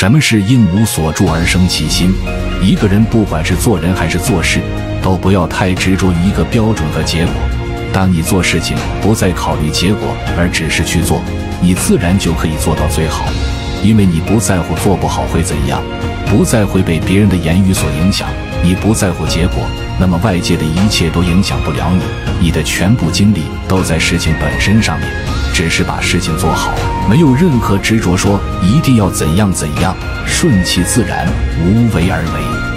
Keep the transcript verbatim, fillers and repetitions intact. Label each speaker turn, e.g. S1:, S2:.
S1: 什么是应无所住而生其心？一个人不管是做人还是做事，都不要太执着于一个标准和结果。当你做事情不再考虑结果，而只是去做，你自然就可以做到最好。因为你不在乎做不好会怎样，不再会被别人的言语所影响，你不在乎结果，那么外界的一切都影响不了你，你的全部精力都在事情本身上面，只是把事情做好，没有任何执着说一定要怎样怎样，顺其自然，无为而为。